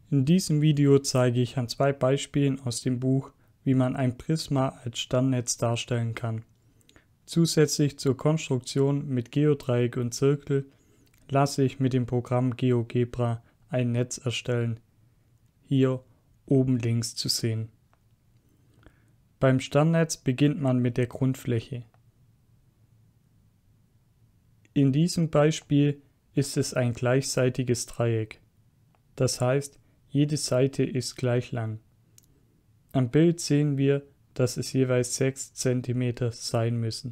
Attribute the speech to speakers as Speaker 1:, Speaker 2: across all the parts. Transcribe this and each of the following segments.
Speaker 1: In diesem Video zeige ich an zwei Beispielen aus dem Buch, wie man ein Prisma als Sternnetz darstellen kann. Zusätzlich zur Konstruktion mit Geodreieck und Zirkel lasse ich mit dem Programm GeoGebra ein Netz erstellen. Hier oben links zu sehen. Beim Sternnetz beginnt man mit der Grundfläche. In diesem Beispiel ist es ein gleichseitiges Dreieck. Das heißt, jede Seite ist gleich lang. Am Bild sehen wir, dass es jeweils 6 cm sein müssen.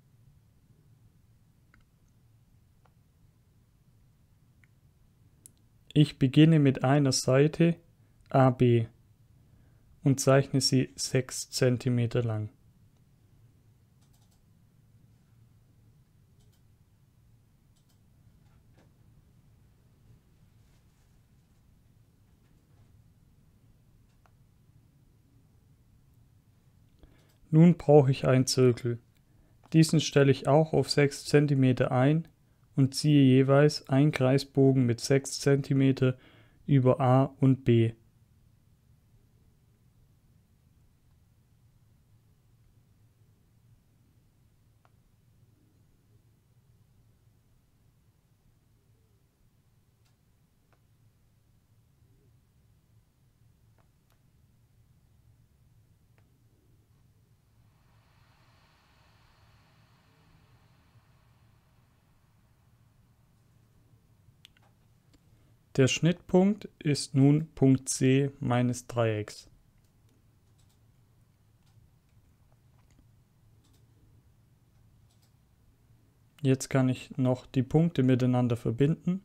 Speaker 1: Ich beginne mit einer Seite AB und zeichne sie 6 cm lang. Nun brauche ich einen Zirkel. Diesen stelle ich auch auf 6 cm ein und ziehe jeweils einen Kreisbogen mit 6 cm über A und B. Der Schnittpunkt ist nun Punkt C meines Dreiecks. Jetzt kann ich noch die Punkte miteinander verbinden.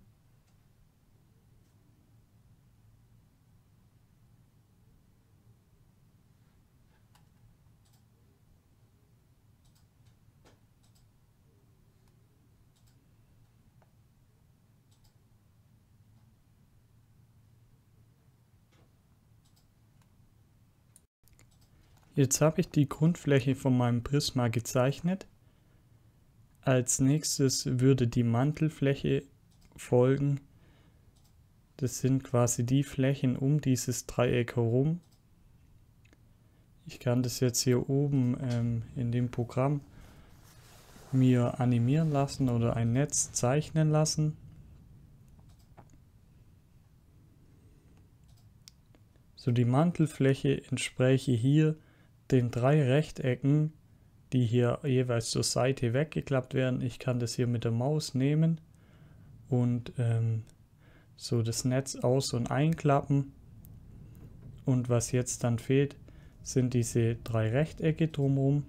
Speaker 1: Jetzt habe ich die Grundfläche von meinem Prisma gezeichnet. Als nächstes würde die Mantelfläche folgen. Das sind quasi die Flächen um dieses Dreieck herum. Ich kann das jetzt hier oben in dem Programm mir animieren lassen oder ein Netz zeichnen lassen. So, die Mantelfläche entspräche hier den 3 Rechtecken, die hier jeweils zur Seite weggeklappt werden. Ich kann das hier mit der Maus nehmen und so das Netz aus- und einklappen. Und was jetzt dann fehlt, sind diese 3 Rechtecke drumherum.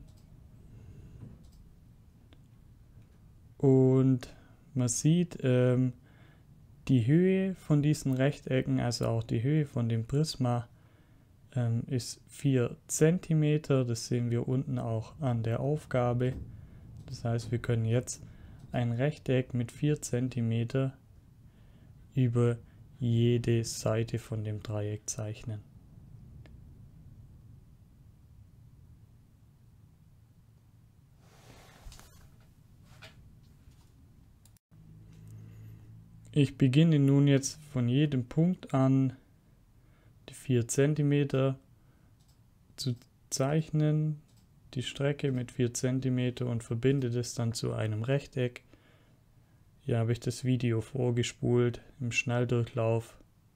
Speaker 1: Und man sieht, die Höhe von diesen Rechtecken, also auch die Höhe von dem Prisma, ist 4 cm. Das sehen wir unten auch an der Aufgabe. Das heißt, wir können jetzt ein Rechteck mit 4 cm über jede Seite von dem Dreieck zeichnen. Ich beginne nun jetzt von jedem Punkt an die 4 cm zu zeichnen, die Strecke mit 4 cm und verbinde das dann zu einem Rechteck. Hier habe ich das Video vorgespult im Schnelldurchlauf.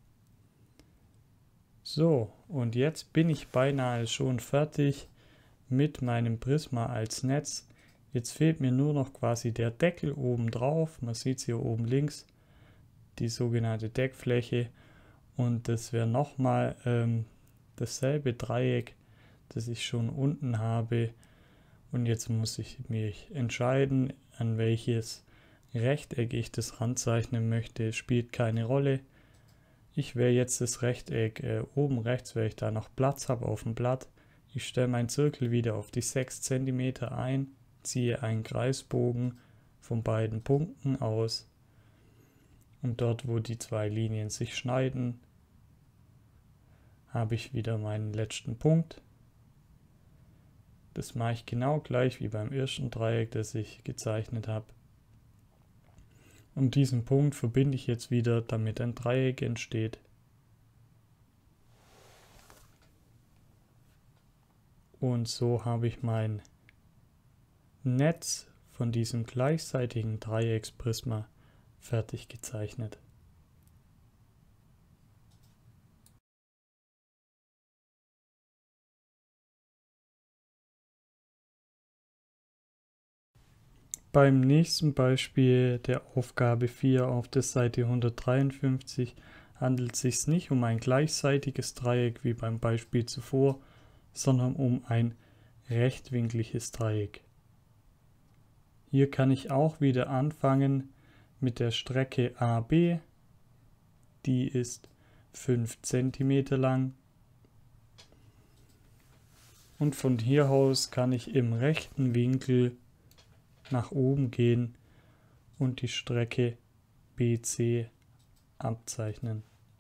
Speaker 1: So, und jetzt bin ich beinahe schon fertig mit meinem Prisma als Netz. Jetzt fehlt mir nur noch quasi der Deckel oben drauf. Man sieht es hier oben links, die sogenannte Deckfläche. Und das wäre nochmal dasselbe Dreieck, das ich schon unten habe. Und jetzt muss ich mich entscheiden, an welches Rechteck ich das ranzeichnen möchte. Spielt keine Rolle. Ich wähle jetzt das Rechteck oben rechts, weil ich da noch Platz habe auf dem Blatt. Ich stelle meinen Zirkel wieder auf die 6 cm ein, ziehe einen Kreisbogen von beiden Punkten aus. Und dort, wo die zwei Linien sich schneiden, habe ich wieder meinen letzten Punkt. Das mache ich genau gleich wie beim ersten Dreieck, das ich gezeichnet habe. Und diesen Punkt verbinde ich jetzt wieder, damit ein Dreieck entsteht. Und so habe ich mein Netz von diesem gleichseitigen Dreiecksprisma fertig gezeichnet. Beim nächsten Beispiel der Aufgabe 4 auf der Seite 153 handelt es sich nicht um ein gleichseitiges Dreieck wie beim Beispiel zuvor, sondern um ein rechtwinkliges Dreieck. Hier kann ich auch wieder anfangen mit der Strecke AB, die ist 5 cm lang. Und von hier aus kann ich im rechten Winkel nach oben gehen und die Strecke BC abzeichnen.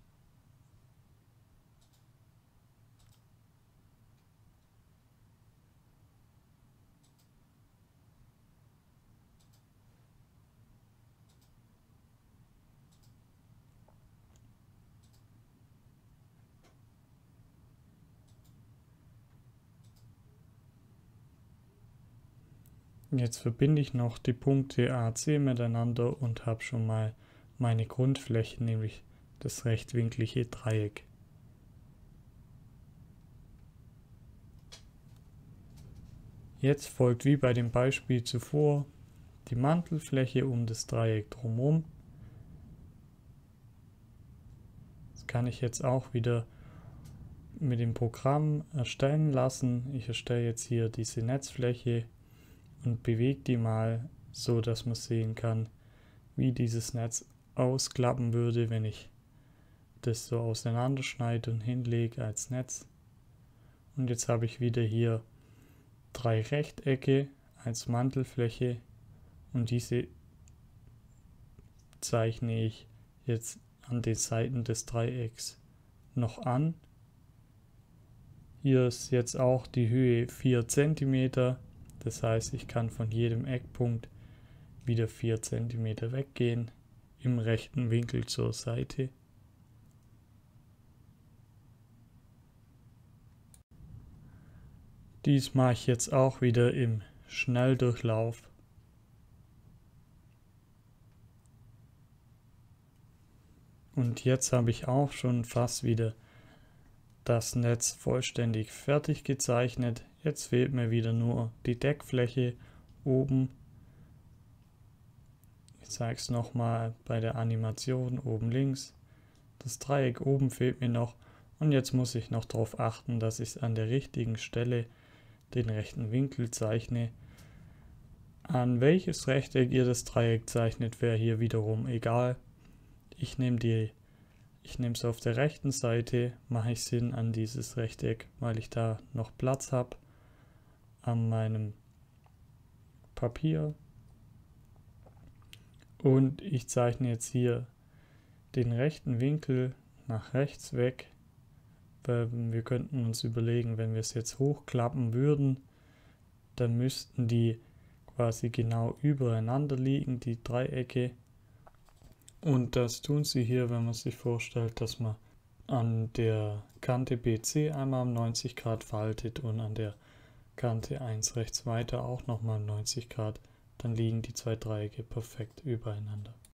Speaker 1: Jetzt verbinde ich noch die Punkte AC miteinander und habe schon mal meine Grundfläche, nämlich das rechtwinklige Dreieck. Jetzt folgt wie bei dem Beispiel zuvor die Mantelfläche um das Dreieck drumherum. Das kann ich jetzt auch wieder mit dem Programm erstellen lassen. Ich erstelle jetzt hier diese Netzfläche und bewege die mal so, dass man sehen kann, wie dieses Netz ausklappen würde, wenn ich das so auseinanderschneide und hinlege als Netz. Und jetzt habe ich wieder hier 3 Rechtecke als Mantelfläche und diese zeichne ich jetzt an den Seiten des Dreiecks noch an. Hier ist jetzt auch die Höhe 4 cm. Das heißt, ich kann von jedem Eckpunkt wieder 4 cm weggehen, im rechten Winkel zur Seite. Dies mache ich jetzt auch wieder im Schnelldurchlauf. Und jetzt habe ich auch schon fast wieder das Netz vollständig fertig gezeichnet. Jetzt fehlt mir wieder nur die Deckfläche oben. Ich zeige es nochmal bei der Animation oben links. Das Dreieck oben fehlt mir noch und jetzt muss ich noch darauf achten, dass ich an der richtigen Stelle den rechten Winkel zeichne. An welches Rechteck ihr das Dreieck zeichnet, wäre hier wiederum egal. Ich nehme es auf der rechten Seite, mache ich Sinn an dieses Rechteck, weil ich da noch Platz habe an meinem Papier. Und ich zeichne jetzt hier den rechten Winkel nach rechts weg. Wir könnten uns überlegen, wenn wir es jetzt hochklappen würden, dann müssten die quasi genau übereinander liegen, die Dreiecke. Und das tun sie hier, wenn man sich vorstellt, dass man an der Kante BC einmal um 90 Grad faltet und an der Kante 1 rechts weiter auch nochmal um 90 Grad. Dann liegen die zwei Dreiecke perfekt übereinander.